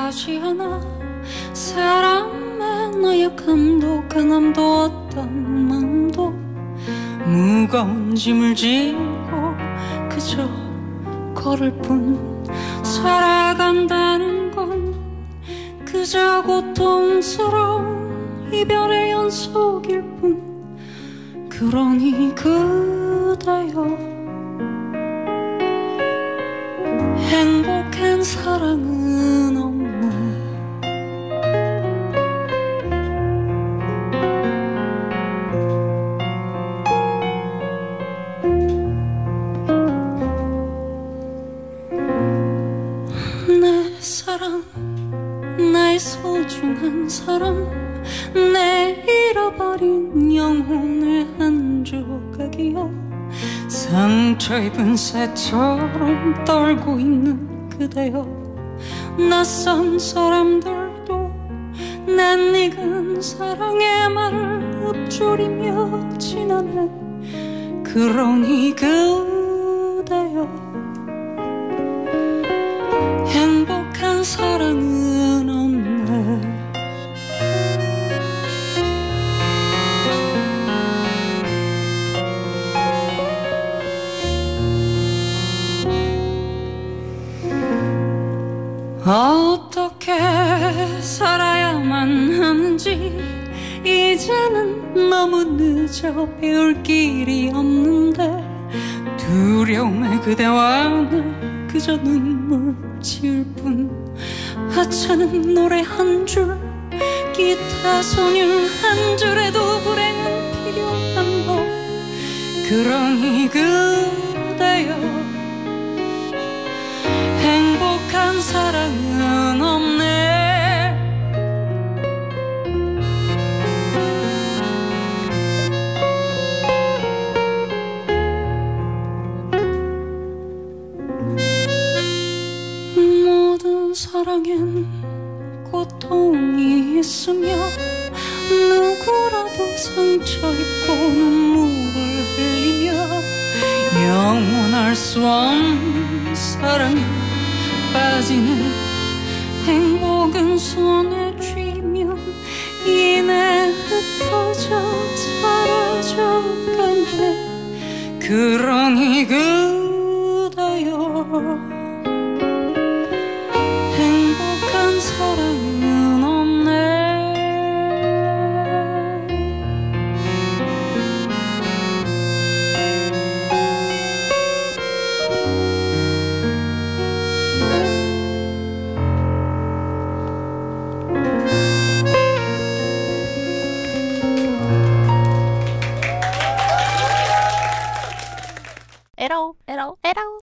바라지 않아. 사람의 나약함도 강함도 어떤 마음도 무거운 짐을 지고 그저 걸을 뿐. 살아간다는 건 그저 고통스러운 이별의 연속일 뿐. 그러니 그대여, 행복한 사랑은 없네. 내 사랑, 나의 소중한 사람, 내 잃어버린 영혼의 한 조각이여. 상처 입은 새처럼 떨고 있는 그대여. 낯선 사람들도 낯익은 사랑의 말을 읊조리며 지나네. 그러니 그대여, 행복한 사랑은 없네. 어떻게 살아야만 하는지 이제는 너무 늦어 배울 길이 없는데. 두려움에 그대와는 그저 눈물 지을 뿐. 하찮은 노래 한 줄, 기타 선율 한 줄에도 불행은 필요한 법. 그러니 그대여, 행복한 사랑은 없네. 모든 사랑엔 고통이 있으며 누구라도 상처 입고 눈물을 흘리며 영원할 수 없는 사랑에 빠지는 행복은 손에 쥐면 이내 흩어져 사라져가네. 그러니 그대여, 행복한 사랑은 없네. 에러 에러 에러.